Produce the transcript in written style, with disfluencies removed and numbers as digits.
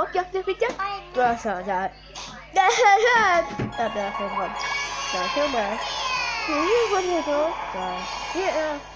giật đi phía trước. Rồi sợ trời. Tập là phần rồi. Rồi thứ mà. Rồi.